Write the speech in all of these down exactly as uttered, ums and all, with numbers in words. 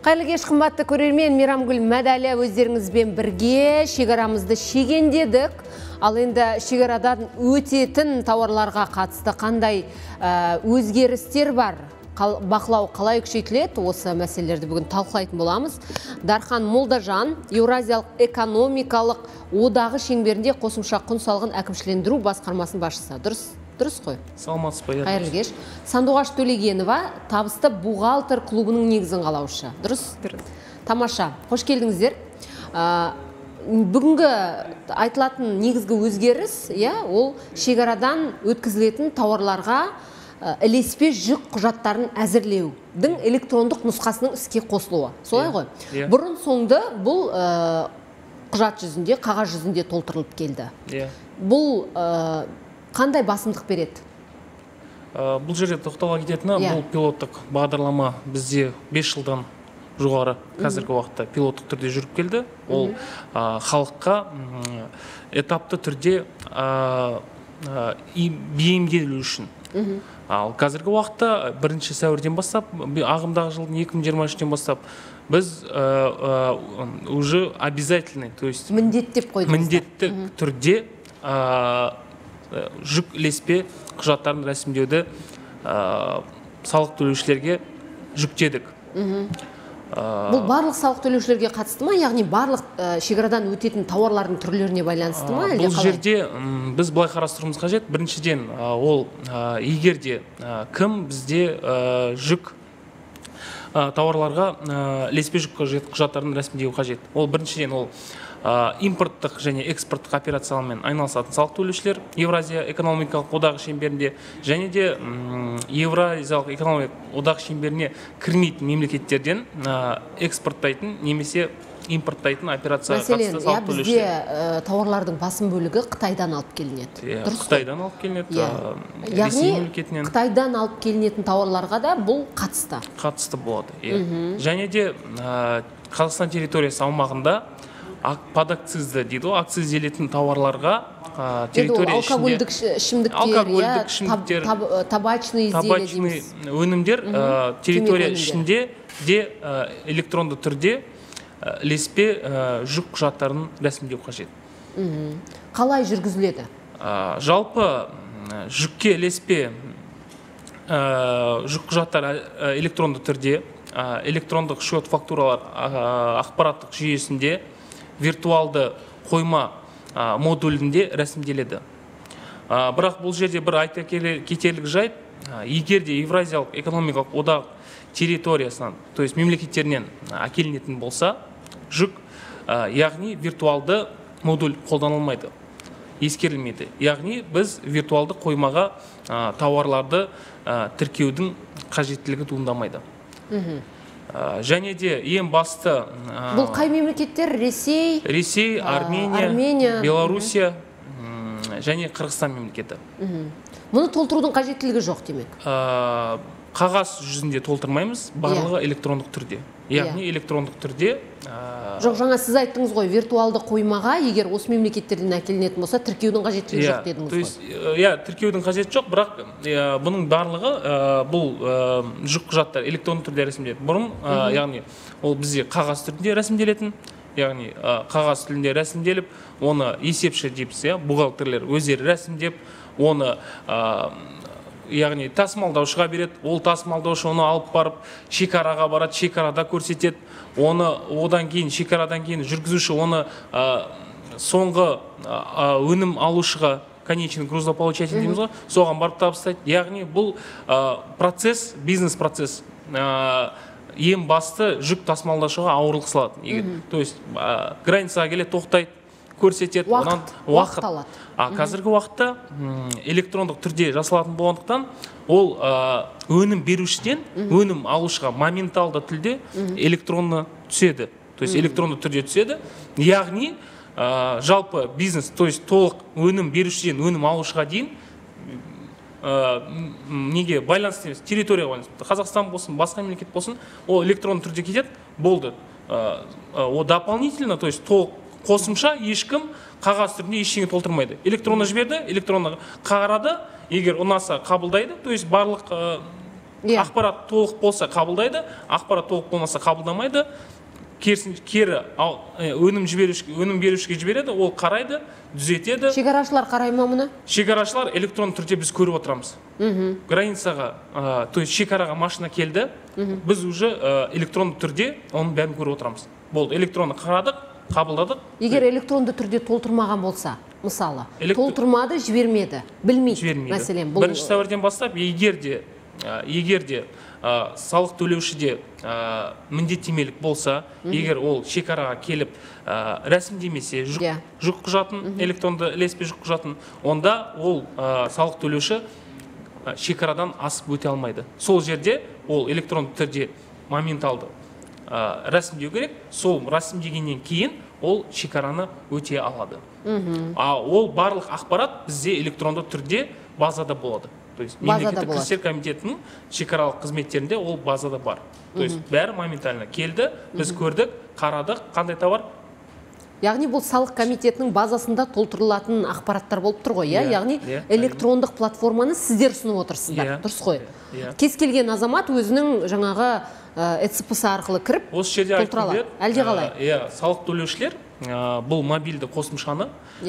Қайырлы кеш, қымбатты көрермен, Мейрамгүл Мәдәлия өздеріңізбен бірге шекарамызды шегендедік. Ал енді шекарадан өтетін тауарларға қатысты қандай өзгерістер бар? Бақылау қалай күшейтіледі? Осы мәселелерді бүгін талқылайтын боламыз. Дархан Молдажан, Еуразиялық экономикалық одағы шеңберінде қосымша құн салығын әкімшілендіру басқармасының басшысы. Дұрыс? Дұрыс қой? Саламатсыз ба? Қайырлы кеш. Сандуғаш Төлегенова, табысты бухгалтер клубының негізін қалаушы. Дұрыс? Дұрыс. Тамаша. Қош келдіңіздер. Бүгінгі айтылатын негізгі өзгеріс, ол шекарадан өткізілетін тауарларға ілеспе жүк құжаттарын әзірлеудің электрондық нұсқасының іске қосылуы. Солай ғой? Бұрын соңды бұл құжат жүзінде, қағаз жүзінде толтырылып келді. Бұл қандай басымдық береді? Бұл жерде тоқтауға кететіні, бұл пилоттық бағдарлама бізде бес жылдан жоғары қазіргі уақытта пилоттық түрде жүріп келді. Ол халыққа этапты түрде бейімделу үшін. Ал қазіргі уақытта бірінші сәуірден бастап, ағымдағы жылдың екі мың жиырма үштен бастап біз уже обязательный, то есть міндеттеп қойдыңыздар. Міндетті түрде жүк ілеспе құжаттарын рәсімдеуді салық төлеушілерге жүктедік. Бұл барлық салық төлеушілерге қатысты ма, яғни барлық шекарадан өтетін тауарлардың түрлеріне байланысты ма? Бұл жерде біз былай қарастыруымыз қажет. Біріншіден, ол егер де кім бізде жүк тауарларға ілеспе жүк құжаттарын рәсімдеу қажет. Ол біріншіден ол импорттық және экспорттық операциялармен айналысатын салық төлеушілер Евразия экономикалық одағы шеңберінде, және де Евразиялық экономикалық одағы шеңберіне кірмейтін мемлекеттерден экспорттайтын немесе импорттайтын операцияға қатысты салық төлеушілер. Бізде тауарлардың басым бөлігі Қытайдан алып келінеді. Қытайдан алып келінеді. Яғни Қытайдан алып келінетін тауарларға да бұл қатысты. Қатысты болады. Және де Қазақстан территориясы аумағында подакцизді дейді, акцизделетін тауарларға территория ішінде алкогольдік ішімдіктер, табачный изделия, өнімдер территория ішінде де электронды түрде ілеспе жүк құжаттарын рәсімдеу қажет. Қалай жүргізіледі? Жалпы жүкке ілеспе жүк құжаттар электронды түрде, электрондық счет фактуралар ақпараттық жүйесінде виртуалды қойма модулінде рәсімделеді. Бірақ бұл жерде бір айта кетерлік жайт, егер де Евразиялық экономикалық одағы территориясынан, то есть мемлекеттерінен әкелінетін болса, жүк, яғни виртуалды модуль қолданылмайды, ескерілмейді. Яғни біз виртуалды қоймаға тауарларды тіркеудің қажеттілігі туындамайды. Және де ең басты... Бұл қай мемлекеттер? Ресей? Ресей, Армения, Белоруссия және Қырғызстан мемлекеті. Мұны толтырудың қажеттілігі жоқ демек? Қағаз жүзінде толтырмаймыз, барлығы электрондық түрде. Яғни электрондық түрде... Жоқ, жаңа сіз айттыңыз ғой, виртуалды қоймаға, егер осы мемлекеттерден әкелінетін болса, тіркеудің қажеттілігі жоқ дедіңіз ғой. Иә, тіркеудің қажеті жоқ, бірақ бұның барлығы бұл жүк құжаттар электронды түрде рәсімделеді. Бұрын, яғни, ол бізде қағаз түрінде рәсімделетін, яғни қағаз түрінде рәсімделіп, оны есепші дейміз, бухгалтерлер өздері рәсімдеп, оны яғни тасымалдаушыға береді, ол тасымалдаушы оны алып барып шекараға барады, шекарада көрсетеді, оны одан кейін шекарадан кейін жүргізуші оны соңғы өнім алушыға, конечный грузополучатель дейміз ғой, соған барып табыстайды. Яғни бұл процесс, бизнес процесс ең басты жүк тасымалдаушыға ауырлық салады. То есть границаға келе тоқтайды, көрсетеді, уақыт алады. Қазіргі уақытта электрондық түрде жасалатын болғандықтан, ол өнім берушіден өнім алушыға моменталды түрде электронды түседі. То есть электронды түрде түседі. Яғни жалпы бизнес, то есть толық өнім берушіден өнім алушыға дейін неге байланысты емес, территорияға байланысты. Қазақстан болсын, басқа мемлекет болсын, ол электронды түрде кетеді, болды. О дополнительно, то есть толық қосымша ешкім қағаз түрінде ештеңе толтырмайды. Электронды жіберді, электронды қарады, егер ұнаса қабылдайды, то есть барлық Ақпарат толық болса қабылдайды, ақпарат толық болмаса қабылдамайды. Керісінше кері өнім жіберушіге, өнім берушіге жібереді, ол қарайды, түзетеді. Шекарашылар қарай ма мұны? Шекарашылар электронды түрде біз көріп отырамыз. Границаға, то есть шекараға машина келді, біз уже электронды түрде оның бәрін көріп отырамыз. Болды, электронды қарадық, қабылдадық. Егер электронды түрде толтырмаған болса, мысалы, толтырмады, жібермеді, білмейді. Мәселен, бұл бірінші сәуірден бастап, егер де егер де салық төлеушіде міндеттемелік болса, егер ол шекараға келіп рәсімдемесе жүк құжатын, электронды ілеспе жүк құжатын, онда ол салық төлеуші шекарадан асып өте алмайды. Сол жерде ол электронды түрде моменталды рәсімдеу керек, сол рәсімдегеннен кейін ол шекараны өте алады. А ол барлық ақпарат бізде электронды түрде базада болады. То есть мемлекеттік кірістер комитетінің шекаралық қызметтерінде ол базада бар. То есть бәрі моментально келді, біз көрдік, қарадық, қандай товар. Яғни бұл салық комитетінің базасында толтырылатын ақпараттар болып тұр ғой, яғни электрондық платформаны сіздер ұсынып отырсыздар, дұрыс қой. Кез келген азамат өзінің жаңағы э цэ пэ эс арқылы кіріп толтыра алады. Әлде қалай? Иә, салық төлеушілер бұл мобильді қосымшаны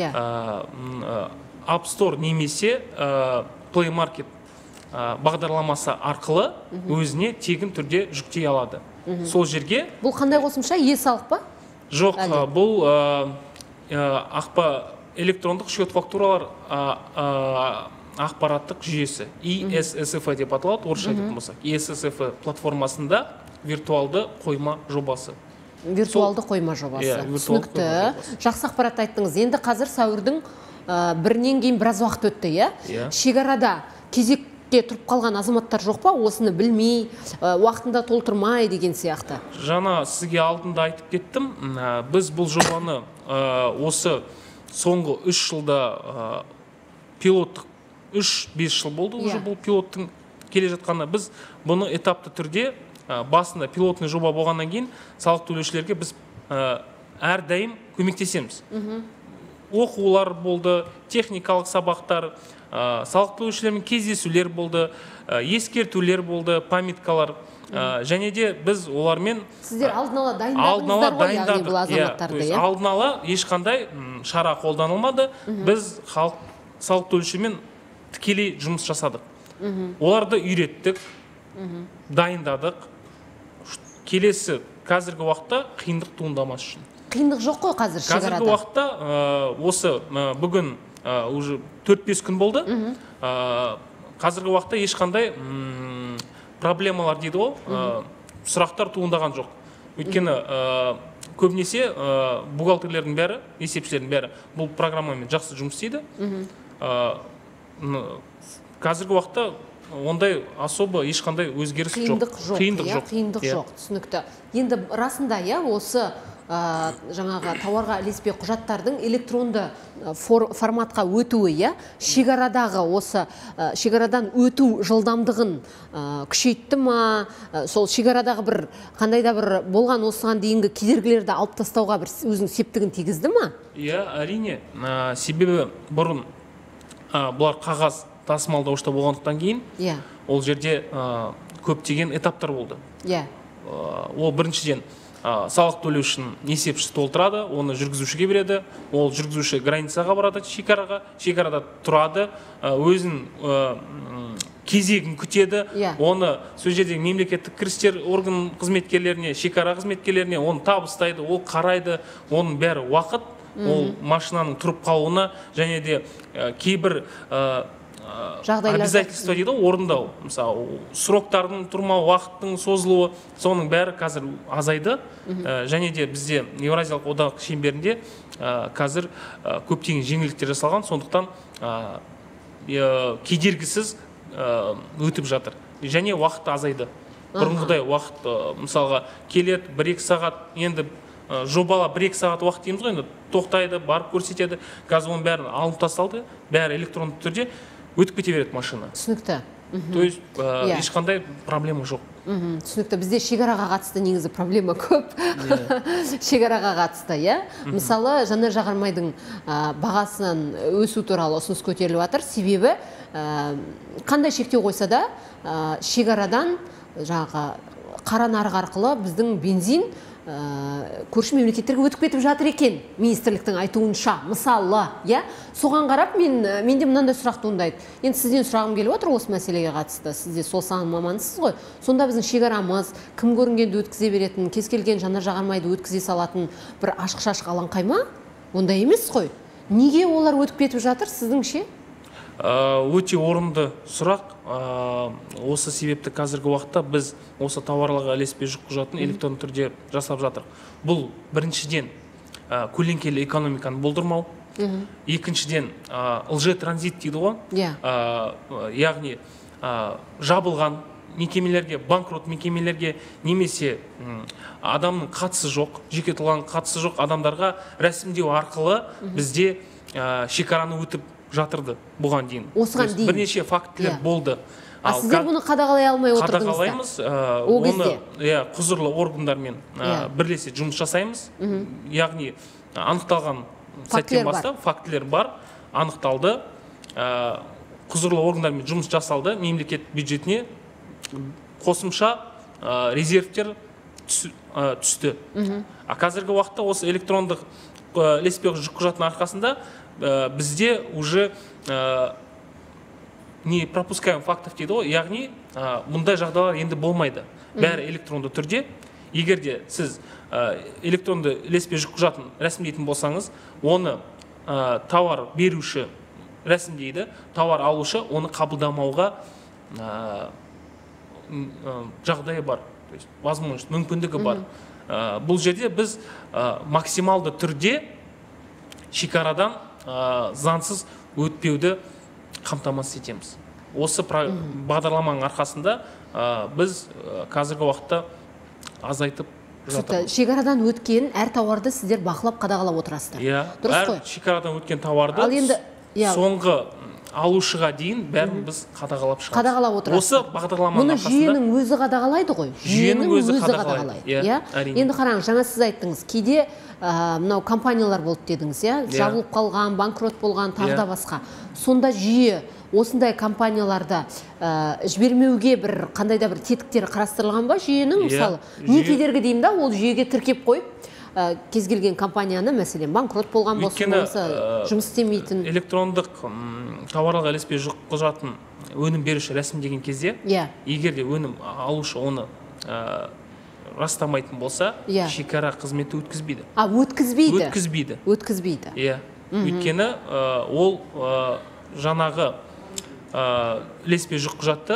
App Store немесе Play Market бағдарламасы арқылы өзіне тегін түрде жүктей алады. Сол жерге... Бұл қандай қосымша? Е-салық па? Жоқ, бұл ақпа электрондық счет фактуралар ақпараттық жүйесі. и эс эс эф деп аталады, орысша айтатын болсақ. и эс эс эф платформасында виртуалды қойма жобасы. Виртуалды қойма жобасы. Түсінікті. Жақсы ақпарат айттыңыз. Енді қазір сәуірдің бірінен кейін біраз уақыт өтті, иә? Шекарада кезекке тұрып қалған азаматтар жоқ па? Осыны білмей, уақытында толтырмай деген сияқты. Жаңа сізге алдында айтып кеттім. Біз бұл жобаны осы соңғы үш жылда пилоттық, үш бес жыл болды уже бұл пилоттың келе жатқаны. Біз бұны этапты түрде басында пилотный жоба болғаннан кейін салық төлеушілерге біз әрдайым көмектесеміз. Оқулар болды, техникалық сабақтар, салық төлеушілермен кездесулер болды, ескертулер болды, памяткалар. Және де біз олармен сіздер алдын ала дайындадыңыздар ғой, яғни бұл азаматтарды, иә? Алдын ала ешқандай шара қолданылмады. Біз салық төлеушімен тікелей жұмыс жасадық. Оларды үйреттік, дайындадық. Келесі қазіргі уақытта қиындық туындамас үшін. Қиындық жоқ қой қазір шекарада? Қазіргі уақытта осы бүгін уже төрт бес күн болды. Қазіргі уақытта ешқандай проблемалар дейді ғой, сұрақтар туындаған жоқ. Өйткені көбінесе бухгалтерлердің бәрі, есепшілердің бәрі бұл программамен жақсы жұмыс істейді. Қазіргі уақытта ондай особо ешқандай өзгеріс жоқ. Қиындық жоқ. Қиындық жоқ, түсінікті. Енді расында, осы жаңағы тауарға ілеспе құжаттардың электронды форматқа өтуі, шекарадағы осы шекарадан өту жылдамдығын күшейтті ма, сол шекарадағы бір қандай да бір болған осыған дейінгі кедергілерді алып тастауға бір өзінің септігін тигізді ма? Иә, әрине. Себебі бұрын бұлар қағаз тасымалдаушыда болғандықтан кейін ол жерде көптеген этаптар болды. Ол біріншіден салық төлеушінің есепшісі толтырады, оны жүргізушіге береді, ол жүргізуші границаға барады, шекараға, шекарада тұрады, өзін кезегін күтеді, оны сол жердегі мемлекеттік кірістер орган қызметкерлеріне, шекара қызметкерлеріне оны табыстайды, ол қарайды, оның бәрі уақыт, ол машинаның тұрып қалуына, және де кейбір обязательство дейді, орындау. Мысалы, сроктардың тұрмау, уақыттың созылуы, соның бәрі қазір азайды. Және де бізде Еуразиялық одақ шеңберінде қазір көптеген жеңілдіктер жасалған, сондықтан кедергісіз өтіп жатыр. Және уақыт азайды. Бұрынғыдай уақыт, мысалға, келеді бір-екі сағат, енді жобала бір-екі сағат уақыт дейміз ғой, енді тоқтайды, барып көрсетеді. Қазір оның бәрін алып тасталды, бәрі электронды түрде өтіп кете береді машина. Түсінікті. То есть ешқандай проблема жоқ. Түсінікті. Бізде шекараға қатысты негізі проблема көп. Шекараға қатысты, иә. Мысалы, жанар жағармайдың бағасынан өсу туралы ұсыныс көтеріліп жатыр. Себебі қандай шектеу қойса да шекарадан жаңағы қара нарық арқылы біздің бензин көрші мемлекеттерге өтіп кетіп жатыр екен, министрліктің айтуынша. Мысалы, иә, соған қарап мен менде мынандай сұрақ туындайды. Енді сізден сұрағым келіп отыр осы мәселеге қатысты. Сіз де сол саланың маманысыз ғой. Сонда біздің шекарамыз кім көрінгенді өткізе беретін, кез келген жанар жағармайды өткізе салатын бір ашық-шашық алаңқай ма? Ондай емес қой. Неге олар өтіп кетіп жатыр сіздіңше? Өте орынды сұрақ. Осы себепті қазіргі уақытта біз осы тауарларға ілеспе жүкқұжатын электронды түрде жасап жатыр. Бұл біріншіден көлеңкелі экономиканы болдырмау, екіншіден ылжи транзит дейді ғой. Яғни жабылған мекемелерге, банкрот мекемелерге немесе адамның қатысы жоқ, жеке тұлғаның қатысы жоқ адамдарға рәсімдеу арқылы бізде шекараны өтіп жатырды бұған дейін. Осыған дейін. Бірнеше фактілер болды. А сіздер бұны қадағалай алмай отырдыңыздар? Қадағалаймыз. Оны құзырлы органдармен бірлесе жұмыс жасаймыз. Яғни анықталған сәттен бастап фактілер бар, анықталды. Құзырлы органдармен жұмыс жасалды. Мемлекет бюджетіне қосымша резервтер түсті. А қазіргі уақытта осы электрондық ілеспе жүкқұжаттың арқасында бізде уже не пропускаем фактов дейді ғой, яғни мұндай жағдайлар енді болмайды. Бәрі электронды түрде. Егер де сіз электронды ілеспе жүкқұжатын рәсімдейтін болсаңыз, оны тауар беруші рәсімдейді, тауар алушы оны қабылдамауға жағдайы бар, возможность, мүмкіндігі бар. Бұл жерде біз максималды түрде шекарадан заңсыз өтпеуді қамтамасыз етеміз. Осы бағдарламаның арқасында біз қазіргі уақытта азайтып жатырмыз. Шекарадан өткен әр тауарды сіздер бақылап қадағалап отырасыздар. Иә, әр шекарадан өткен тауарды соңғы алушыға дейін бәрін біз қадағалап шығамыз. Қадағалап отырасыздар. Осы бағдарламаның арқасында. Мұны жүйенің өзі қадағалайды ғой. Жүйенің өзі қадағалайды. Енді қараңыз, жаңа сіз айттыңыз, кейде мынау компаниялар болды дедіңіз, иә, жабылып қалған, банкрот болған, тағы да басқа. Сонда жүйе осындай компанияларды жібермеуге бір қандай да бір тетіктері қарастырылған ба жүйенің? Мысалы, не кедергі деймін да, ол жүйеге тіркеп қойып, кез келген компанияны, мәселен, банкрот болған болсын, жұмыс істемейтін. Электрондық тауарлық ілеспе жүкқұжатын өнім беруші рәсімдеген кезде, егер де өнім алушы оны растамайтын болса, шекара қызметі өткізбейді. А, өткізбейді? Өткізбейді. Өткізбейді. Иә. Өйткені ол жаңағы ілеспе жүкқұжатты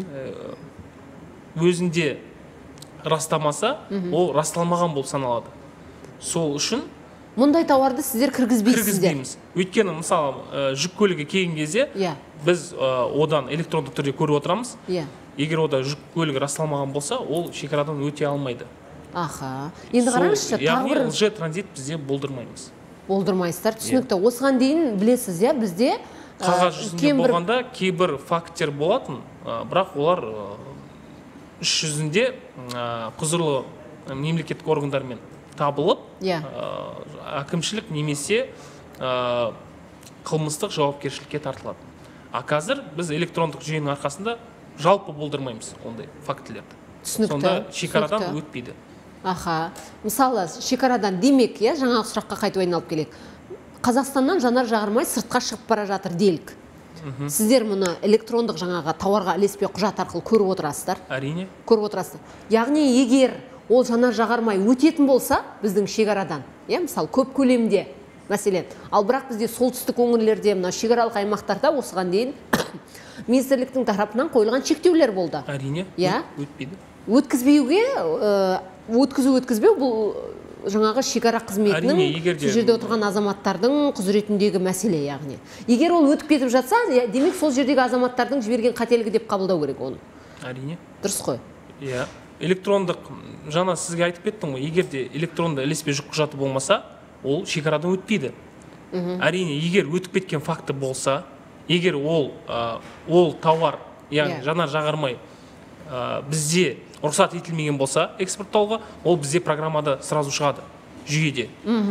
өзінде растамаса, ол расталмаған болып саналады. Сол үшін мұндай тауарды сіздер кіргізбейсіздер? Кіргізбейміз. Өйткені, мысалы, жүк көлігі келген кезде біз одан электронды түрде көріп отырамыз. Егер ода жүк көлігі расталмаған болса, ол шекарадан өте алмайды. Аха. Енді қараңызшы, яғни ылжи транзит бізде болдырмаймыз. Болдырмайсыздар, түсінікті. Осыған дейін білесіз, иә, бізде қағаз жүзінде болғанда кейбір факттер болатын, бірақ олар іс жүзінде құзырлы мемлекеттік органдармен табылып, әкімшілік немесе қылмыстық жауапкершілікке тартылады. А қазір біз электрондық жүйенің арқасында жалпы болдырмаймыз ондай фактілерді. Түсінікті. Сонда шекарадан өтпейді. Аха. Мысалы, шекарадан демек, жаңағы сұраққа қайтып айналып келейік. Қазақстаннан жанар жағармай сыртқа шығып бара жатыр делік. Сіздер мұны электрондық жаңаға тауарға ілеспе құжат арқылы көріп отырасыздар? Әрине. Көріп отырасыздар. Яғни егер ол жанар жағармай өтетін болса, біздің шекарадан, мысалы, көп көлемде, мәселен, ал бірақ бізде солтүстік өңірлерде, мына шекаралық аймақтарда осыған дейін министрліктің тарапынан қойылған шектеулер болды. Әрине, өтпейді. Өткізбеуге, өткізу өткізбеу бұл жаңағы шекара қызметінің сол жерде отырған азаматтардың құзыретіндегі мәселе, яғни. Егер ол өтіп кетіп жатса, демек сол жердегі азаматтардың жіберген қателігі деп қабылдау керек оны. Әрине. Дұрыс қой. Иә. Электрондық, жаңа сізге айтып кеттім ғой, егер де электронды ілеспе жүкқұжаты болмаса, ол шекарадан өтпейді. Әрине, егер өтіп кеткен факті болса, егер ол ол тауар, яғни жанар жағармай ә, бізде рұқсат етілмеген болса экспорттауға, ол бізде программада сразу шығады жүйеде.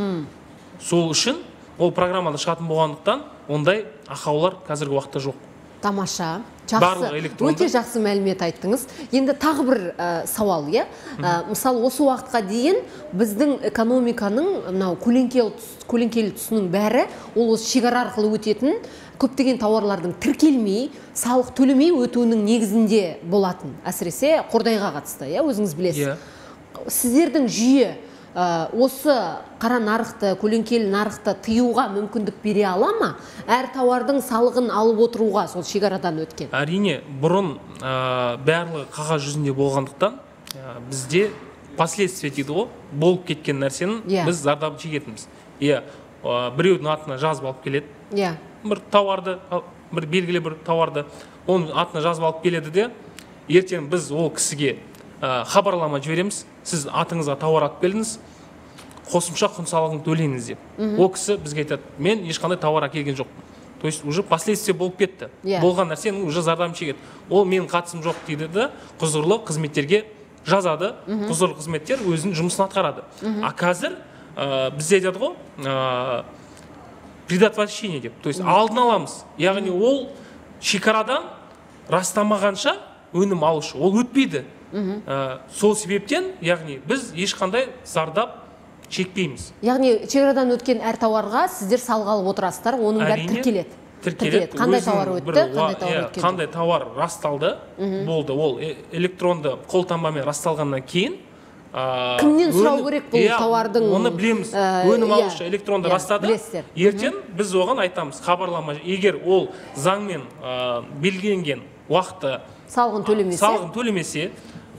Сол үшін ол программада шығатын болғандықтан ондай ақаулар қазіргі уақытта жоқ. Тамаша, жақсы, өте жақсы мәлімет айттыңыз. Енді тағы бір ә, сауал, иә? Ә, мысалы, осы уақытқа дейін біздің экономиканың мынау көлеңкелі тұсының бәрі ол осы шекара арқылы өтетін көптеген тауарлардың тіркелмей, салық төлемей өтуінің негізінде болатын. Әсіресе қордайға қатысты, иә, өзіңіз білесіз. Сіздердің жүйе осы қара нарықты, көлеңкелі нарықты тыюға мүмкіндік бере ала ма? Әр тауардың салығын алып отыруға сол шекарадан өткен? Әрине, бұрын барлығы қағаз жүзінде болғандықтан бізде последствия дейді ғой, болып кеткен нәрсенің біз зардабын шегетінбіз. Иә, біреудің атына жазып алып келеді. Иә. Бір тауарды, бір белгілі бір тауарды оның атына жазып алып келеді де, ертең біз ол кісіге хабарлама жібереміз, сіз атыңызға тауар алып келдіңіз, қосымша құн салығын төлейіңіз деп. Ол кісі бізге айтады, мен ешқандай тауар әкелген жоқпын. То есть уже последствия болып кетті. Болған нәрсенің уже зардабын шегеді. Ол менің қатысым жоқ дейді де, құзырлы қызметтерге жазады. Құзырлы қызметтер өзінің жұмысын атқарады. А қазір бізде айтады ғой, предотвращение деп. То есть алдын аламыз. Яғни ол шекарадан растамағанша өнім алушы. Ол өтпейді. Сол себептен, яғни біз ешқандай зардап шекпейміз. Яғни шекарадан өткен әр тауарға сіздер салық алып отырасыздар, оның бәрі тіркеледі. Тіркеледі. Қандай тауар өтті, қандай тауар өткен. Қандай тауар расталды, болды. Ол электронды қолтаңбамен расталғаннан кейін кімнен сұрау керек бұл тауардың? Оны білеміз. Өнім алушы электронды растады. Ертең біз оған айтамыз, хабарлама. Егер ол заңмен белгіленген уақытта салығын төлемесе, салығын төлемесе,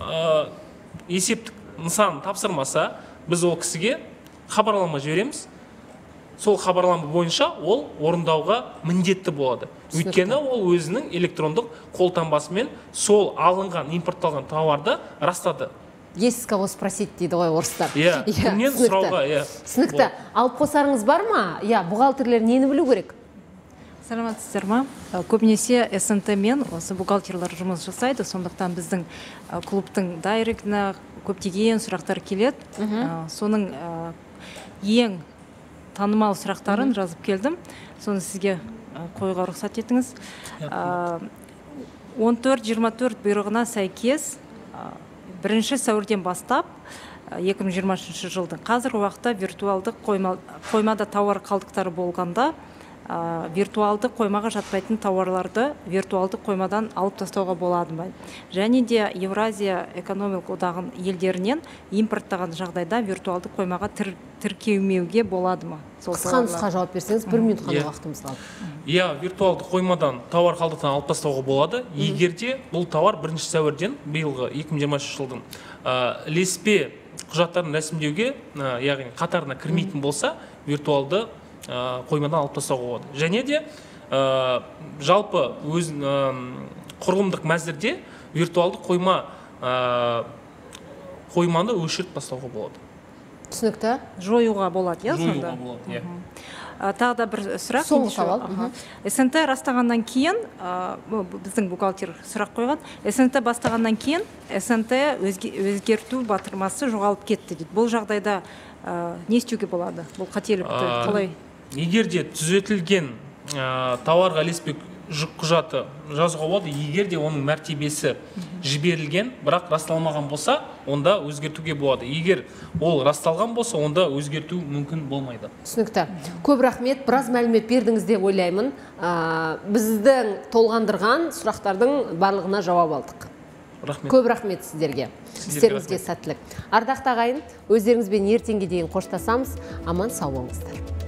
есептік нысан тапсырмаса, біз ол кісіге хабарлама жібереміз. Сол хабарлама бойынша ол орындауға міндетті болады. Өйткені ол өзінің электрондық қолтаңбасымен сол алынған, импортталған тауарды растады. Есть кого спросить дейді ғой орыстар. Иә, кімнен сұрауға, иә. Түсінікті. Алып қосарыңыз бар ма? Иә, бухгалтерлер нені білу керек? Саламатсыздар ма? Көбінесе эс эн тэ мен осы бухгалтерлар жұмыс жасайды, сондықтан біздің клубтың дайректіне көптеген сұрақтар келеді. Соның ең танымал сұрақтарын жазып келдім. Соны сізге қоюға рұқсат етіңіз. он төрт жиырма төрт бұйрығына сәйкес бірінші сәуірден бастап екі мың жиырмасыншы жылдың қазіргі уақытта виртуалдық қоймада тауар қалдықтары болғанда виртуалды қоймаға жатпайтын тауарларды виртуалды қоймадан алып тастауға болады ма? Және де Евразия экономикалық одағының елдерінен импорттаған жағдайда виртуалды қоймаға тіркелмеуге болады ма? Қысқа нұсқа жауап берсеңіз, бір минут қана уақытымыз қалды. Иә, виртуалды қоймадан тауар қалдықтан алып тастауға болады. Егер де бұл тауар бірінші сәуірден биылғы екі мың жиырмасыншы жылдың ілеспе құжаттарын рәсімдеуге, яғни қатарына кірмейтін болса, виртуалды қоймадан алып тастауға болады. Және де жалпы өз құрылымдық мәзірде виртуалды қойма қойманы өшіріп тастауға болады. Түсінікті? Жоюға болады, иә, сонда? Жоюға болады, иә. Тағы да бір сұрақ. Соңғы сауал. эс эн тэ растағаннан кейін, біздің бухгалтер сұрақ қойған, эс эн тэ бастағаннан кейін, эс эн тэ өзгерту батырмасы жоғалып кетті дейді. Бұл жағдайда не істеуге болады? Бұл қателікті қалай? Егер де түзетілген тауарға ілеспе құжаты жазуға болады, егер де оның мәртебесі жіберілген, бірақ расталмаған болса, онда өзгертуге болады. Егер ол расталған болса, онда өзгерту мүмкін болмайды. Түсінікті. Көп рахмет, біраз мәлімет бердіңіз деп ойлаймын. Біздің толғандырған сұрақтардың барлығына жауап алдық. Рахмет. Көп рахмет сіздерге. Істеріңізге сәттілік. Ардақты ағайын, өздеріңізбен ертеңге дейін қоштасамыз. Аман сау болыңыздар.